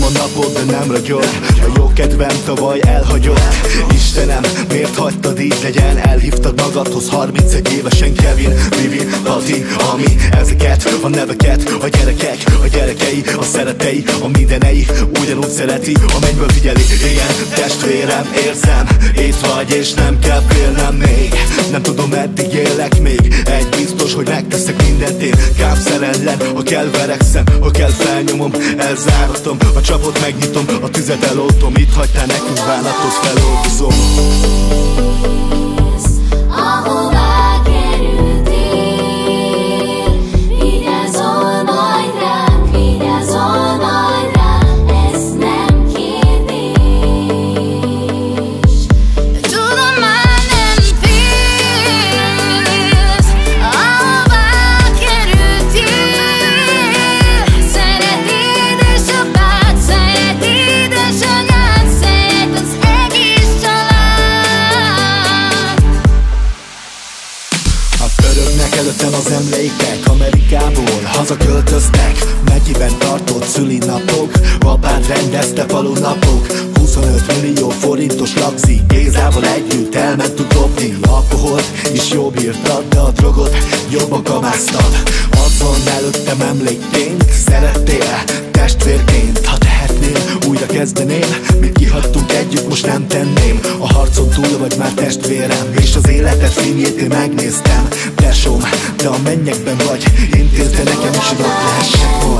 a napod, de nem ragyog. A jó kedvem tavaly elhagyott. Istenem, miért hagytad így legyen? Elhívtad magadhoz 31 évesen Kevin, Vivi, Pati, Ami. Ezeket a neveket a gyerekek, a gyerekei, a szeretei, a mindenei ugyanúgy szereti, a mennyből figyeli. Igen, testvérem, érzem, itt vagy és nem kell félnem még. Nem tudom, meddig élek még. Egy biztos, hogy megteszek mindent én. Kápszerellen, ha kell verekszem, ha kell felnyomom, elzáratom a csapot, megnyitom, a tüzet eloltom. Itt hagytál nekünk bánatot, feloldozom. Ahová kerültél, vigyázol majd rám, vigyázol majd rám, ez nem kérdés. Tudom, már nem félsz, ahová kerültél. Szeret édesapád, szeret édesanyád, szeret az egész család. Pörögnek előttem az emlékek, Amerikából hazaköltöztek. Mennyiben tartott szülinapok, apád rendezte falunapok. 25 millió forintos lagzi, Gézával együtt elmentünk dobni. Alkoholt is jobb írtad, de a drogot jobban kamáztad. Azon előttem emlékként, szerettél testvérként. Ha tehetném, újra kezdeném, mit kihagytunk együtt, most nem tenném. A harcon túl vagy már testvérem, és az életed filmjét én megnéztem. Tesóm, de a mennyekben vagy, intézd nekem is, hogy ott lehessek majd.